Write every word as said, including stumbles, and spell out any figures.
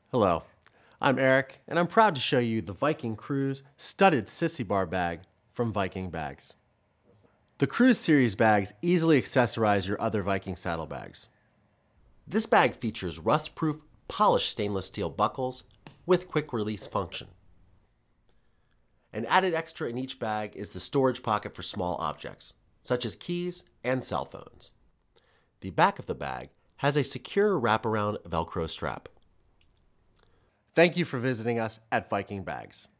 Hello, I'm Eric, and I'm proud to show you the Viking Cruise Studded Sissy Bar Bag from Viking Bags. The Cruise Series bags easily accessorize your other Viking saddlebags. This bag features rust-proof, polished stainless steel buckles with quick-release function. An added extra in each bag is the storage pocket for small objects, such as keys and cell phones. The back of the bag has a secure wraparound Velcro strap. Thank you for visiting us at Viking Bags.